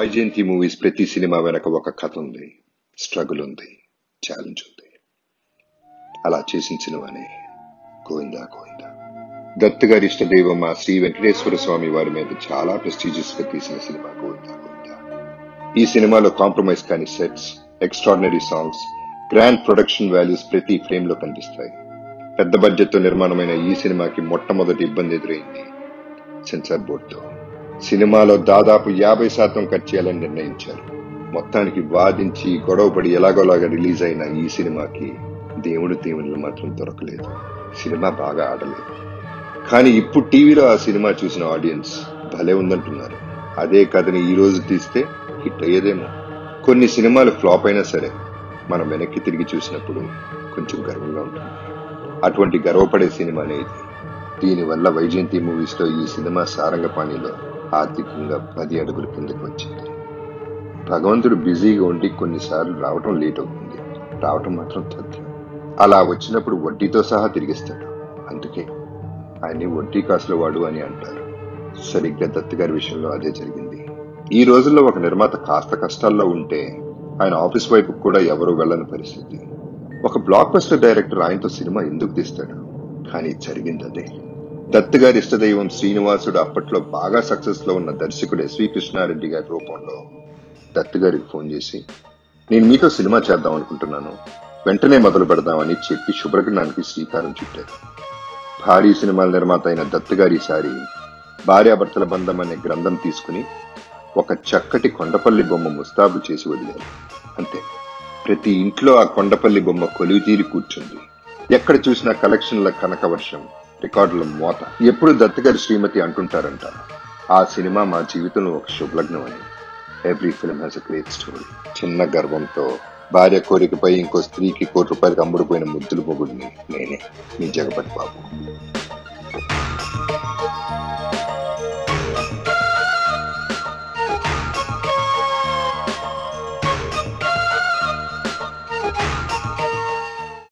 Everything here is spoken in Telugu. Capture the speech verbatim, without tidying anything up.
వైజయంతి మూవీస్ ప్రతి సినిమా వెనక ఒక కథ ఉంది, స్ట్రగుల్ ఉంది, ఛాలెంజ్ ఉంది. అలా చేసిన సినిమానే గోవిందా గోవిందా. దత్ గారి ఇష్ట దైవం ఆ శ్రీ వెంకటేశ్వర స్వామి వారి మీద చాలా ప్రెస్టీజియస్ గా తీసిన సినిమా గోవిందా గోవిందా. ఈ సినిమాలో కాంప్రమైజ్ కాని sets, extraordinary songs, grand production values ప్రతి ఫ్రేమ్ లో కనిపిస్తాయి. పెద్ద బడ్జెట్ తో నిర్మాణమైన ఈ సినిమాకి మొట్టమొదటి ఇబ్బంది ఎదురైంది సెన్సార్ బోర్డుతో. సినిమాలో దాదాపు యాభై శాతం ఖర్చు చేయాలని నిర్ణయించారు. మొత్తానికి వాదించి గొడవపడి ఎలాగోలాగా రిలీజ్ అయిన ఈ సినిమాకి దేవుడు దేవుళ్ళు మాత్రం దొరకలేదు. సినిమా బాగా ఆడలేదు. కానీ ఇప్పుడు టీవీలో ఆ సినిమా చూసిన ఆడియన్స్ భలే ఉందంటున్నారు. అదే కథని ఈ రోజు తీస్తే హిట్ అయ్యేదేమో. కొన్ని సినిమాలు ఫ్లాప్ అయినా సరే మనం వెనక్కి తిరిగి చూసినప్పుడు కొంచెం గర్వంగా ఉంటుంది. అటువంటి గర్వపడే సినిమానే ఇది. దీనివల్ల వైజయంతి మూవీస్ లో ఈ సినిమా సారంగపాణిలో ఆర్థికంగా పది అడుగుల కిందకి వచ్చింది. భగవంతుడు బిజీగా ఉండి కొన్నిసార్లు రావటం లేట్ అవుతుంది, రావటం మాత్రం తథ్యం. అలా వచ్చినప్పుడు వడ్డీతో సహా తిరిగిస్తాడు. అందుకే ఆయన్ని వడ్డీ కాసుల వాడు అని అంటారు. సరిగ్గా దత్ గారి విషయంలో అదే జరిగింది. ఈ రోజుల్లో ఒక నిర్మాత కాస్త కష్టాల్లో ఉంటే ఆయన ఆఫీస్ వైపు కూడా ఎవరూ వెళ్లని పరిస్థితి. ఒక బ్లాక్ బస్టర్ డైరెక్టర్ ఆయనతో సినిమా ఎందుకు తీస్తాడు? కానీ జరిగింది అదే. దత్ గారి ఇష్టదైవం శ్రీనివాసుడు అప్పట్లో బాగా సక్సెస్ లో ఉన్న దర్శకుడు ఎస్ వి కృష్ణ రెడ్డి గారి రూపంలో దత్ గారికి ఫోన్ చేసి, నేను మీతో సినిమా చేద్దాం అనుకుంటున్నాను, వెంటనే మొదలు పెడదామని చెప్పి శుభ్రగ్నానికి శ్రీకారం చుట్టారు. భారీ సినిమాల నిర్మాత అయిన దత్ గారి ఈసారి భార్యాభర్తల బంధం అనే గ్రంథం తీసుకుని ఒక చక్కటి కొండపల్లి బొమ్మ ముస్తాబు చేసి వదిలారు. అంతే, ప్రతి ఇంట్లో ఆ కొండపల్లి బొమ్మ కొలివి తీరి కూర్చుంది. ఎక్కడ చూసినా కలెక్షన్ల కనక వర్షం, రికార్డుల మోత. ఎప్పుడు దత్ గారి శ్రీమతి అంటుంటారంట, ఆ సినిమా మా జీవితంలో ఒక శుభలగ్నం అని. Every film has a great story. చిన్న గర్వంతో భార్య కోరికపై ఇంకో స్త్రీకి కోటి రూపాయలకు అమ్ముడుపోయిన ముద్దుల మొగుడిని నేనే, మీ జగపతి బాబు.